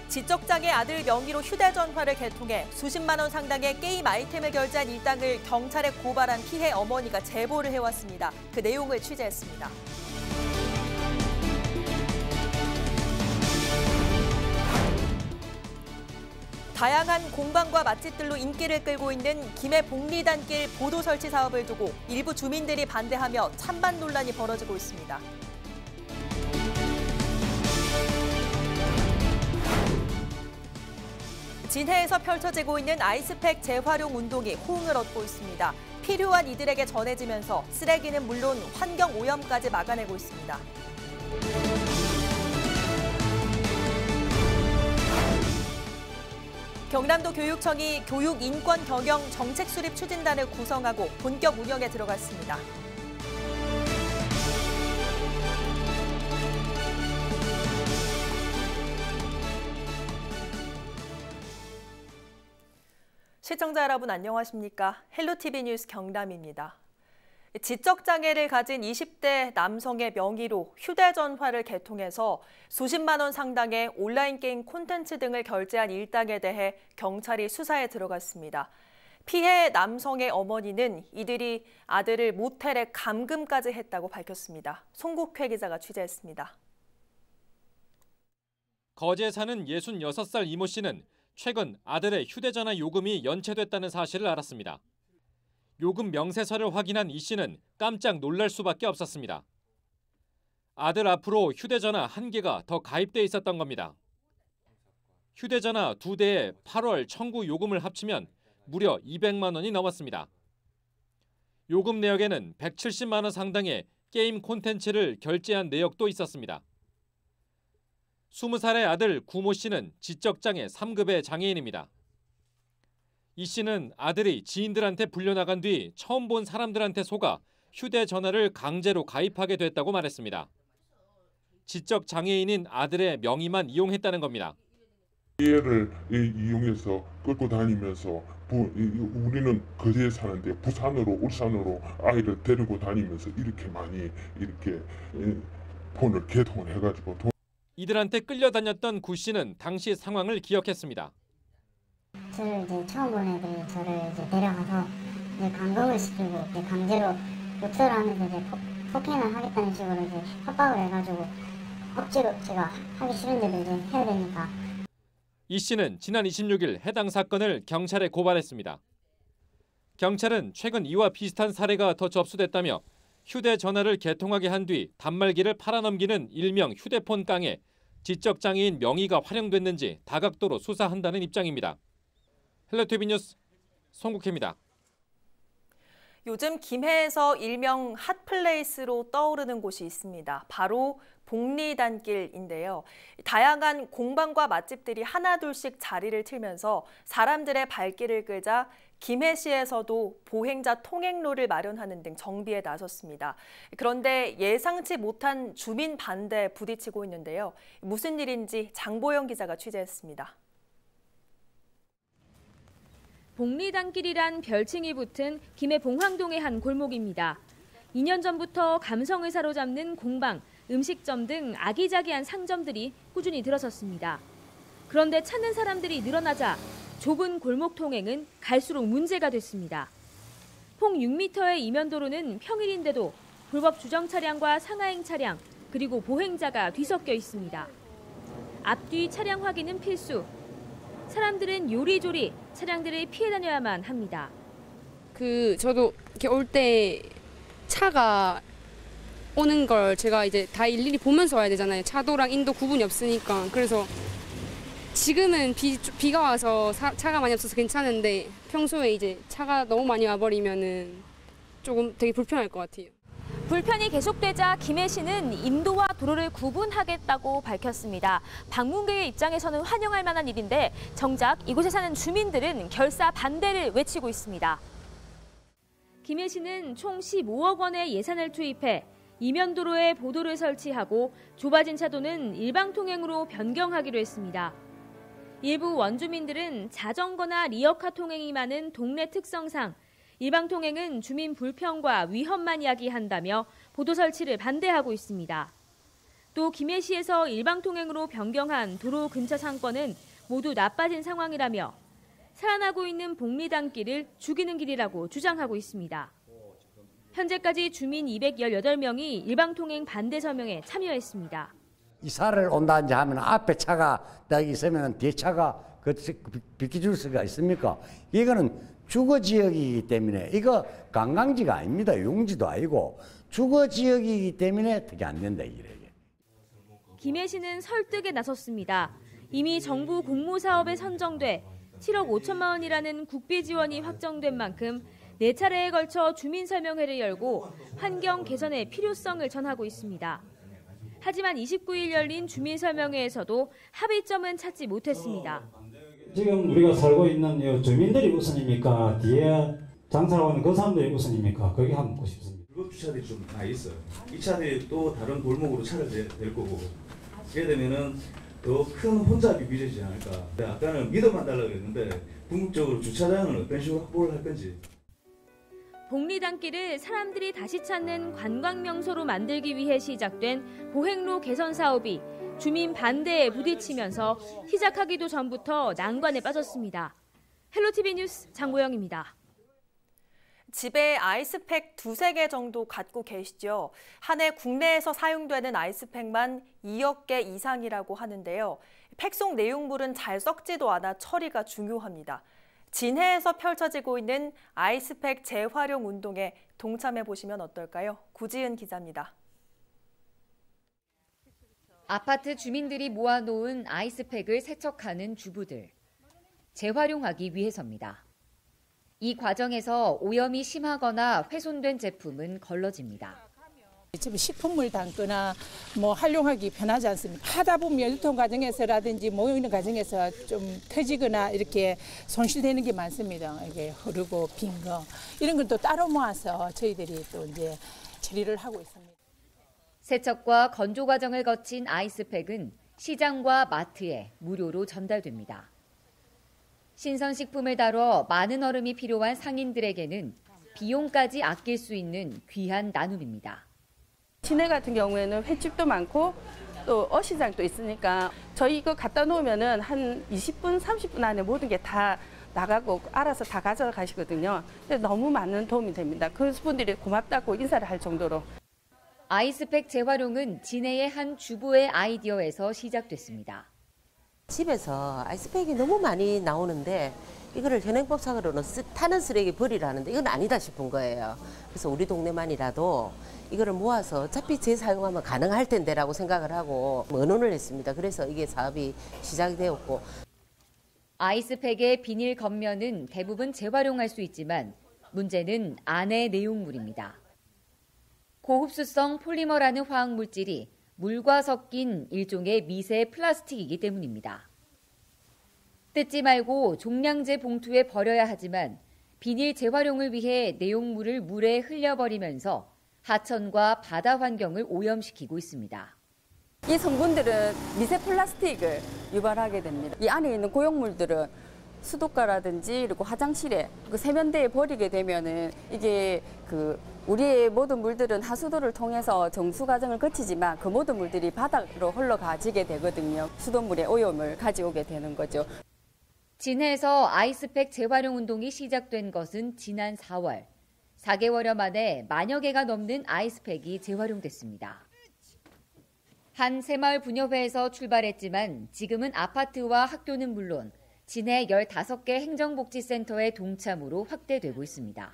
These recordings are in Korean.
지적장애 아들 명의로 휴대전화를 개통해 수십만 원 상당의 게임 아이템을 결제한 일당을 경찰에 고발한 피해 어머니가 제보를 해왔습니다. 그 내용을 취재했습니다. 다양한 공방과 맛집들로 인기를 끌고 있는 김해 복리단길 보도 설치 사업을 두고 일부 주민들이 반대하며 찬반 논란이 벌어지고 있습니다. 진해에서 펼쳐지고 있는 아이스팩 재활용 운동이 호응을 얻고 있습니다. 필요한 이들에게 전해지면서 쓰레기는 물론 환경 오염까지 막아내고 있습니다. 경남도 교육청이 교육인권 경영 정책 수립 추진단을 구성하고 본격 운영에 들어갔습니다. 시청자 여러분 안녕하십니까? 헬로티비 뉴스 경남입니다. 지적장애를 가진 20대 남성의 명의로 휴대전화를 개통해서 수십만 원 상당의 온라인 게임 콘텐츠 등을 결제한 일당에 대해 경찰이 수사에 들어갔습니다. 피해 남성의 어머니는 이들이 아들을 모텔에 감금까지 했다고 밝혔습니다. 송국회 기자가 취재했습니다. 거제에 사는 66살 이모 씨는 최근 아들의 휴대전화 요금이 연체됐다는 사실을 알았습니다. 요금 명세서를 확인한 이 씨는 깜짝 놀랄 수밖에 없었습니다. 아들 앞으로 휴대전화 1개가 더 가입돼 있었던 겁니다. 휴대전화 2대에 8월 청구 요금을 합치면 무려 200만 원이 넘었습니다. 요금 내역에는 170만 원 상당의 게임 콘텐츠를 결제한 내역도 있었습니다. 20살의 아들 구모 씨는 지적장애 3급의 장애인입니다. 이 씨는 아들이 지인들한테 불려나간 뒤 처음 본 사람들한테 속아 휴대전화를 강제로 가입하게 됐다고 말했습니다. 지적장애인인 아들의 명의만 이용했다는 겁니다. 얘를 이용해서 끌고 다니면서 우리는 거제에 사는데 부산으로 울산으로 아이를 데리고 다니면서 이렇게 많이 이렇게 폰을 개통을 해가지고 이들한테 끌려다녔던 구 씨는 당시 상황을 기억했습니다. 저를 이제 처음 본 애들이 저를 이제 데려가서 이제 감금을 시키고 이제 강제로 욕설을 하면서 이제 폭행을 하겠다는 식으로 이제 협박을 해가지고 억지로 제가 하기 싫은데도 이제 해야 되니까. 이 씨는 지난 26일 해당 사건을 경찰에 고발했습니다. 경찰은 최근 이와 비슷한 사례가 더 접수됐다며 휴대전화를 개통하게 한 뒤 단말기를 팔아넘기는 일명 휴대폰 깡에 지적장애인 명의가 활용됐는지 다각도로 수사한다는 입장입니다. 헬로티비 뉴스 송국혜입니다. 요즘 김해에서 일명 핫플레이스로 떠오르는 곳이 있습니다. 바로 복리단길인데요. 다양한 공방과 맛집들이 하나둘씩 자리를 틀면서 사람들의 발길을 끄자 김해시에서도 보행자 통행로를 마련하는 등 정비에 나섰습니다. 그런데 예상치 못한 주민 반대에 부딪히고 있는데요. 무슨 일인지 장보영 기자가 취재했습니다. 복리단길이란 별칭이 붙은 김해 봉황동의 한 골목입니다. 2년 전부터 감성을 사로잡는 공방, 음식점 등 아기자기한 상점들이 꾸준히 들어섰습니다. 그런데 찾는 사람들이 늘어나자 좁은 골목 통행은 갈수록 문제가 됐습니다. 폭 6m의 이면도로는 평일인데도 불법 주정 차량과 상하행 차량, 그리고 보행자가 뒤섞여 있습니다. 앞뒤 차량 확인은 필수. 사람들은 요리조리 차량들을 피해 다녀야만 합니다. 저도 이렇게 올 때 차가 오는 걸 제가 이제 다 일일이 보면서 와야 되잖아요. 차도랑 인도 구분이 없으니까. 그래서 지금은 비가 와서 차가 많이 없어서 괜찮은데 평소에 이제 차가 너무 많이 와버리면은 조금 되게 불편할 것 같아요. 불편이 계속되자 김해시는 인도와 도로를 구분하겠다고 밝혔습니다. 방문객의 입장에서는 환영할 만한 일인데 정작 이곳에 사는 주민들은 결사 반대를 외치고 있습니다. 김해시는 총 15억 원의 예산을 투입해 이면도로에 보도를 설치하고 좁아진 차도는 일방통행으로 변경하기로 했습니다. 일부 원주민들은 자전거나 리어카 통행이 많은 동네 특성상 일방통행은 주민 불편과 위험만 야기한다며 보도 설치를 반대하고 있습니다. 또 김해시에서 일방통행으로 변경한 도로 근처 상권은 모두 나빠진 상황이라며 살아나고 있는 복리단길을 죽이는 길이라고 주장하고 있습니다. 현재까지 주민 218명이 일방통행 반대 서명에 참여했습니다. 이사를 온다 이제 하면 앞에 차가 딱 있으면 뒤에 차가 비켜줄 수가 있습니까? 이거는 주거 지역이기 때문에 이거 관광지가 아닙니다. 용지도 아니고 주거 지역이기 때문에 어떻게 안 된다 이래. 김해시는 설득에 나섰습니다. 이미 정부 공모사업에 선정돼 7억 5천만 원이라는 국비 지원이 확정된 만큼 4차례에 걸쳐 주민설명회를 열고 환경 개선의 필요성을 전하고 있습니다. 하지만 29일 열린 주민설명회에서도 합의점은 찾지 못했습니다. 지금 우리가 살고 있는 주민들이 우선입니까? 뒤에 장사하고 있는 그 사람들이 우선입니까? 거기 한번 묻고 싶습니다. 불법 주차들이 좀 다 있어요. 이 차들이 또 다른 골목으로 차를 댈 거고 이래 되면은 더 큰 혼잡이 빚어지지 않을까. 아까는 믿어만 달라고 했는데 궁극적으로 주차장은 어떤 식으로 확보를 할 건지. 복리단길을 사람들이 다시 찾는 관광명소로 만들기 위해 시작된 보행로 개선 사업이 주민 반대에 부딪히면서 시작하기도 전부터 난관에 빠졌습니다. 헬로티비 뉴스 장보영입니다. 집에 아이스팩 2-3개 정도 갖고 계시죠? 한 해 국내에서 사용되는 아이스팩만 2억 개 이상이라고 하는데요. 팩속 내용물은 잘 썩지도 않아 처리가 중요합니다. 진해에서 펼쳐지고 있는 아이스팩 재활용 운동에 동참해 보시면 어떨까요? 구지은 기자입니다. 아파트 주민들이 모아놓은 아이스팩을 세척하는 주부들. 재활용하기 위해서입니다. 이 과정에서 오염이 심하거나 훼손된 제품은 걸러집니다. 지금 식품물 담거나 활용하기 편하지 않습니다. 하다 보면 유통 과정에서라든지 이런 과정에서 좀 터지거나 이렇게 손실되는 게 많습니다. 이게 흐르고 빈 거 이런 걸 또 따로 모아서 저희들이 또 이제 처리를 하고 있습니다. 세척과 건조 과정을 거친 아이스팩은 시장과 마트에 무료로 전달됩니다. 신선식품을 다뤄 많은 얼음이 필요한 상인들에게는 비용까지 아낄 수 있는 귀한 나눔입니다. 진해 같은 경우에는 횟집도 많고 또 어시장도 있으니까 저희 이거 갖다 놓으면은 한 20분, 30분 안에 모든 게 다 나가고 알아서 다 가져가시거든요. 근데 너무 많은 도움이 됩니다. 그래서 분들이 고맙다고 인사를 할 정도로. 아이스팩 재활용은 진해의 한 주부의 아이디어에서 시작됐습니다. 집에서 아이스팩이 너무 많이 나오는데 이거를 현행법상으로는 타는 쓰레기 버리라는데 이건 아니다 싶은 거예요. 그래서 우리 동네만이라도 이거를 모아서 어차피 재사용하면 가능할 텐데라고 생각을 하고 의논을 했습니다. 그래서 이게 사업이 시작이 되었고. 아이스팩의 비닐 겉면은 대부분 재활용할 수 있지만 문제는 안의 내용물입니다. 고흡수성 폴리머라는 화학물질이 물과 섞인 일종의 미세 플라스틱이기 때문입니다. 뜯지 말고 종량제 봉투에 버려야 하지만 비닐 재활용을 위해 내용물을 물에 흘려버리면서 하천과 바다 환경을 오염시키고 있습니다. 이 성분들은 미세 플라스틱을 유발하게 됩니다. 이 안에 있는 고용물들은 수도가라든지 그리고 화장실에 세면대에 버리게 되면은 이게 우리의 모든 물들은 하수도를 통해서 정수 과정을 거치지만 그 모든 물들이 바다로 흘러가지게 되거든요. 수돗물의 오염을 가져오게 되는 거죠. 진해에서 아이스팩 재활용 운동이 시작된 것은 지난 4월. 4개월여 만에 만여 개가 넘는 아이스팩이 재활용됐습니다. 한 새마을 분협회에서 출발했지만 지금은 아파트와 학교는 물론 진해 15개 행정복지센터의 동참으로 확대되고 있습니다.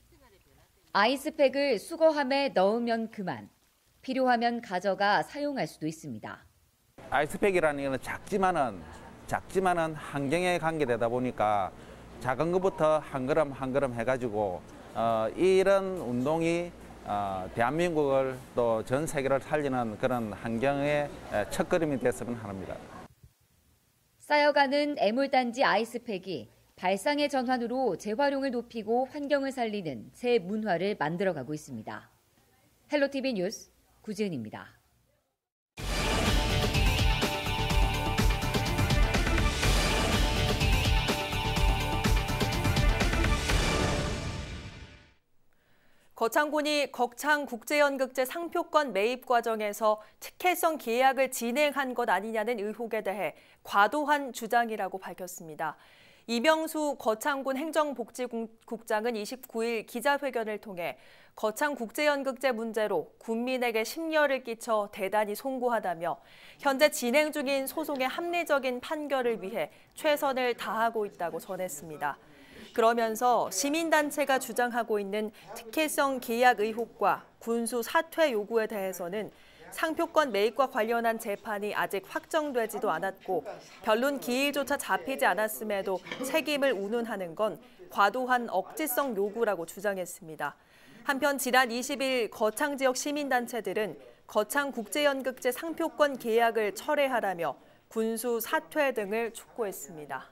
아이스팩을 수거함에 넣으면 그만, 필요하면 가져가 사용할 수도 있습니다. 아이스팩이라는 것은 작지만은 환경에 관계되다 보니까 작은 것부터 한 걸음 한 걸음 해가지고 이런 운동이 대한민국을 또 전 세계를 살리는 그런 환경의 첫걸음이 됐으면 합니다. 쌓여가는 애물단지 아이스팩이 발상의 전환으로 재활용을 높이고 환경을 살리는 새 문화를 만들어가고 있습니다. 헬로티비 뉴스 구지은입니다. 거창군이 거창국제연극제 상표권 매입 과정에서 특혜성 계약을 진행한 것 아니냐는 의혹에 대해 과도한 주장이라고 밝혔습니다. 이명수 거창군 행정복지국장은 29일 기자회견을 통해 거창국제연극제 문제로 군민에게 심려를 끼쳐 대단히 송구하다며 현재 진행 중인 소송의 합리적인 판결을 위해 최선을 다하고 있다고 전했습니다. 그러면서 시민단체가 주장하고 있는 특혜성 계약 의혹과 군수 사퇴 요구에 대해서는 상표권 매입과 관련한 재판이 아직 확정되지도 않았고 변론 기일조차 잡히지 않았음에도 책임을 운운하는 건 과도한 억지성 요구라고 주장했습니다. 한편 지난 20일 거창 지역 시민단체들은 거창국제연극제 상표권 계약을 철회하라며 군수 사퇴 등을 촉구했습니다.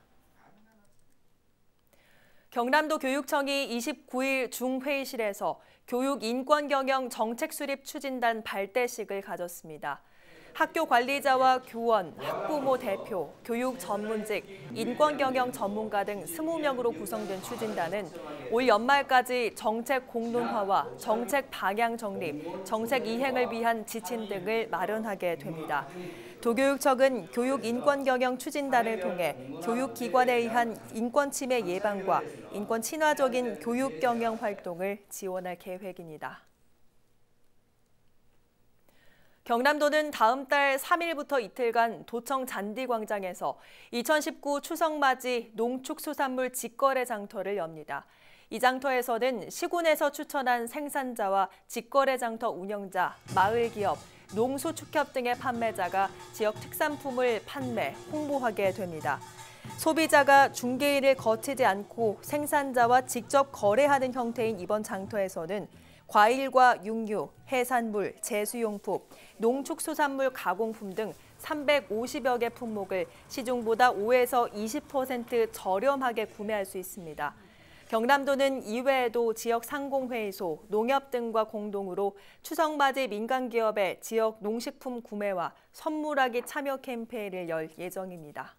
경남도 교육청이 29일 중회의실에서 교육인권경영 정책수립 추진단 발대식을 가졌습니다. 학교 관리자와 교원, 학부모 대표, 교육 전문직, 인권경영 전문가 등 20명으로 구성된 추진단은 올 연말까지 정책 공론화와 정책 방향 정립, 정책 이행을 위한 지침 등을 마련하게 됩니다. 도교육청은 교육인권경영 추진단을 통해 교육기관에 의한 인권침해 예방과 인권 친화적인 교육경영 활동을 지원할 계획입니다. 경남도는 다음 달 3일부터 이틀간 도청 잔디광장에서 2019 추석맞이 농축수산물 직거래 장터를 엽니다. 이 장터에서는 시군에서 추천한 생산자와 직거래 장터 운영자, 마을기업, 농수축협 등의 판매자가 지역 특산품을 판매, 홍보하게 됩니다. 소비자가 중개인을 거치지 않고 생산자와 직접 거래하는 형태인 이번 장터에서는 과일과 육류, 해산물, 제수용품, 농축수산물 가공품 등 350여 개 품목을 시중보다 5에서 20% 저렴하게 구매할 수 있습니다. 경남도는 이외에도 지역 상공회의소, 농협 등과 공동으로 추석맞이 민간기업의 지역 농식품 구매와 선물하기 참여 캠페인을 열 예정입니다.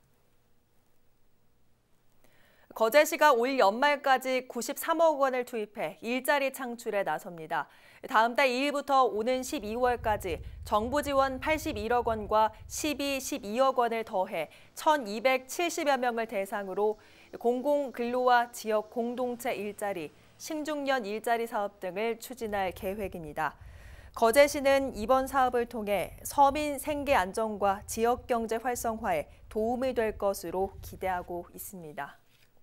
거제시가 올 연말까지 93억 원을 투입해 일자리 창출에 나섭니다. 다음 달 2일부터 오는 12월까지 정부 지원 81억 원과 12억 원을 더해 1,270여 명을 대상으로 공공근로와 지역 공동체 일자리, 신중년 일자리 사업 등을 추진할 계획입니다. 거제시는 이번 사업을 통해 서민 생계 안정과 지역 경제 활성화에 도움이 될 것으로 기대하고 있습니다.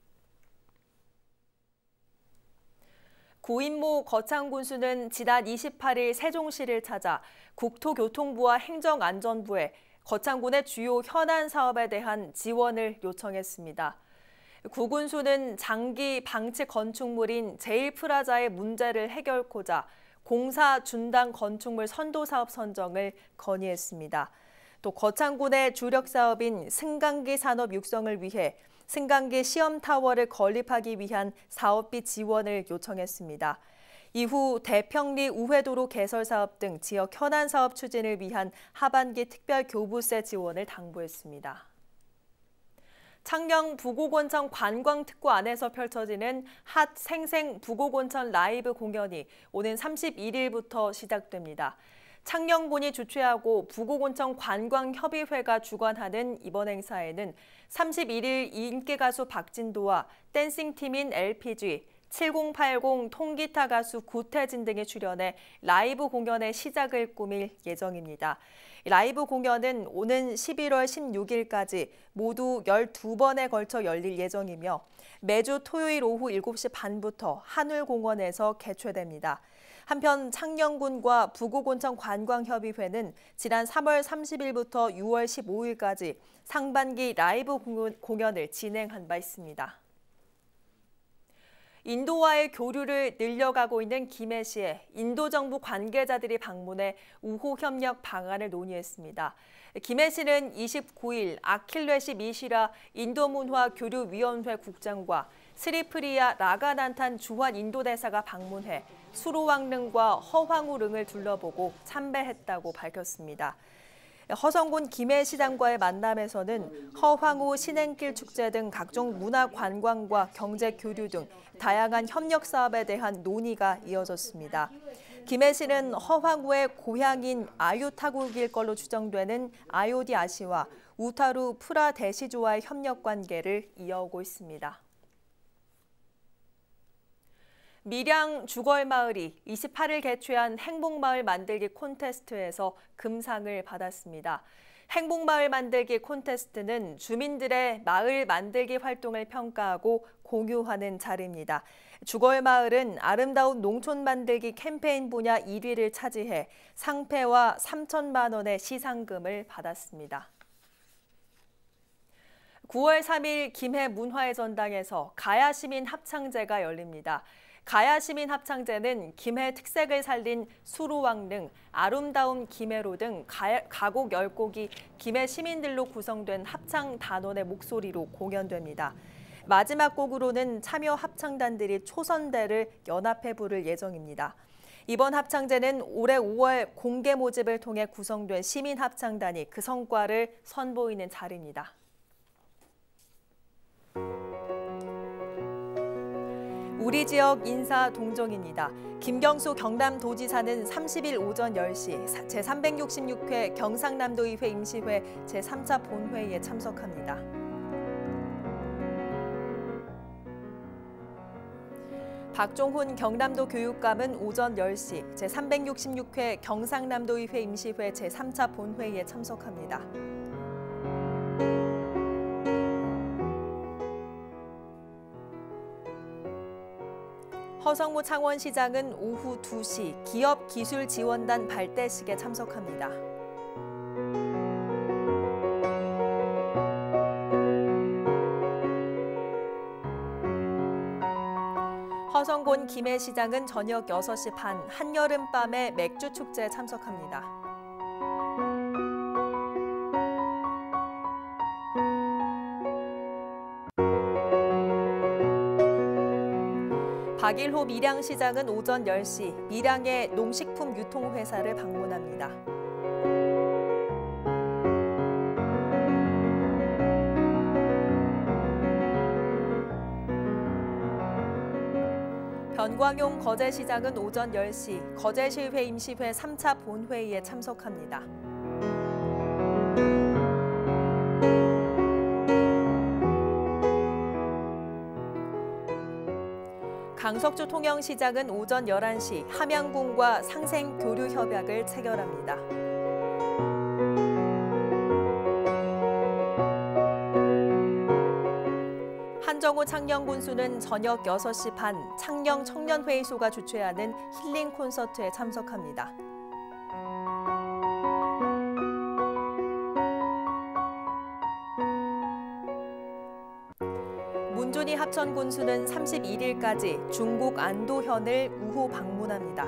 구인모 거창군수는 지난 28일 세종시를 찾아 국토교통부와 행정안전부에 거창군의 주요 현안 사업에 대한 지원을 요청했습니다. 구 군수는 장기 방치 건축물인 제일프라자의 문제를 해결코자 공사 준당 건축물 선도사업 선정을 건의했습니다. 또 거창군의 주력 사업인 승강기 산업 육성을 위해 승강기 시험타워를 건립하기 위한 사업비 지원을 요청했습니다. 이후 대평리 우회도로 개설 사업 등 지역 현안 사업 추진을 위한 하반기 특별 교부세 지원을 당부했습니다. 창녕 부곡온천 관광특구 안에서 펼쳐지는 핫 생생 부곡온천 라이브 공연이 오는 31일부터 시작됩니다. 창녕군이 주최하고 부곡온천 관광협의회가 주관하는 이번 행사에는 31일 인기 가수 박진도와 댄싱팀인 LPG, 7080 통기타 가수 구태진 등이 출연해 라이브 공연의 시작을 꾸밀 예정입니다. 라이브 공연은 오는 11월 16일까지 모두 12번에 걸쳐 열릴 예정이며 매주 토요일 오후 7시 반부터 한울공원에서 개최됩니다. 한편 창녕군과 부곡온천 관광협의회는 지난 3월 30일부터 6월 15일까지 상반기 라이브 공연을 진행한 바 있습니다. 인도와의 교류를 늘려가고 있는 김해시에 인도 정부 관계자들이 방문해 우호 협력 방안을 논의했습니다. 김해시는 29일 아킬레시 미시라 인도문화교류위원회 국장과 스리프리아 라가난탄 주한 인도대사가 방문해 수로왕릉과 허황우릉을 둘러보고 참배했다고 밝혔습니다. 허성군 김해시장과의 만남에서는 허황우 신행길 축제 등 각종 문화 관광과 경제 교류 등 다양한 협력 사업에 대한 논의가 이어졌습니다. 김해시는 허황우의 고향인 아유타국일 걸로 추정되는 아요디 아시와 우타루 프라 대시조와의 협력 관계를 이어오고 있습니다. 밀양 주걸마을이 28일 개최한 행복마을 만들기 콘테스트에서 금상을 받았습니다. 행복마을 만들기 콘테스트는 주민들의 마을 만들기 활동을 평가하고 공유하는 자리입니다. 주걸마을은 아름다운 농촌 만들기 캠페인 분야 1위를 차지해 상패와 3천만 원의 시상금을 받았습니다. 9월 3일 김해 문화의 전당에서 가야시민 합창제가 열립니다. 가야시민 합창제는 김해 특색을 살린 수로왕릉, 아름다운 김해로 등 가곡 10곡이 김해 시민들로 구성된 합창 단원의 목소리로 공연됩니다. 마지막 곡으로는 참여 합창단들이 초선대를 연합해 부를 예정입니다. 이번 합창제는 올해 5월 공개 모집을 통해 구성된 시민합창단이 그 성과를 선보이는 자리입니다. 우리 지역 인사 동정입니다. 김경수 경남도지사는 30일 오전 10시 제366회 경상남도의회 임시회 제3차 본회의에 참석합니다. 박종훈 경남도 교육감은 오전 10시 제366회 경상남도의회 임시회 제3차 본회의에 참석합니다. 허성무 창원시장은 오후 2시 기업기술지원단 발대식에 참석합니다. 허성곤 김해시장은 저녁 6시 반 한여름밤의 맥주축제에 참석합니다. 박일호 밀양시장은 오전 10시 밀양의 농식품 유통회사를 방문합니다. 변광용 거제시장은 오전 10시 거제시의회 임시회 3차 본회의에 참석합니다. 강석주 통영시장은 오전 11시 함양군과 상생교류협약을 체결합니다. 한정우 창녕군수는 저녁 6시 반 창녕 청년회의소가 주최하는 힐링 콘서트에 참석합니다. 문준희 합천군수는 31일까지 중국 안도현을 우호 방문합니다.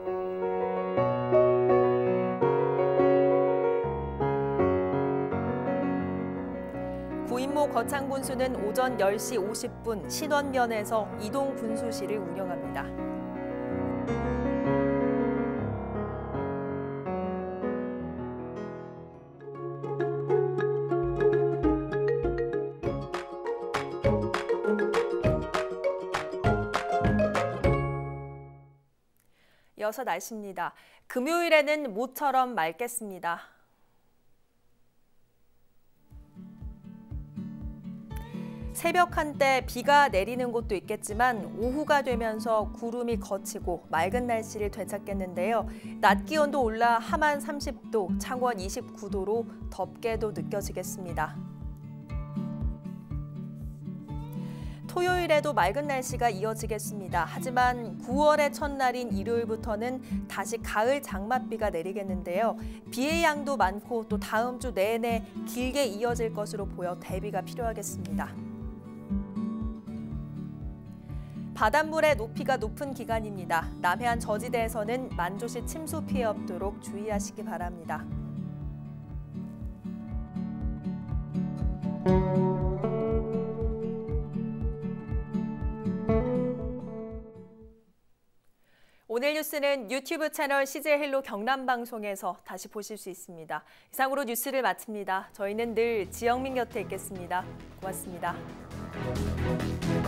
구인모 거창군수는 오전 10시 50분 신원면에서 이동군수실을 운영합니다. 이어서 날씨입니다. 금요일에는 모처럼 맑겠습니다. 새벽 한때 비가 내리는 곳도 있겠지만 오후가 되면서 구름이 걷히고 맑은 날씨를 되찾겠는데요. 낮 기온도 올라 함안 30도, 창원 29도로 덥게도 느껴지겠습니다. 토요일에도 맑은 날씨가 이어지겠습니다. 하지만 9월의 첫날인 일요일부터는 다시 가을 장맛비가 내리겠는데요. 비의 양도 많고 또 다음 주 내내 길게 이어질 것으로 보여 대비가 필요하겠습니다. 바닷물의 높이가 높은 기간입니다. 남해안 저지대에서는 만조시 침수 피해 없도록 주의하시기 바랍니다. 오늘 뉴스는 유튜브 채널 CJ 헬로 경남 방송에서 다시 보실 수 있습니다. 이상으로 뉴스를 마칩니다. 저희는 늘 지영민 곁에 있겠습니다. 고맙습니다.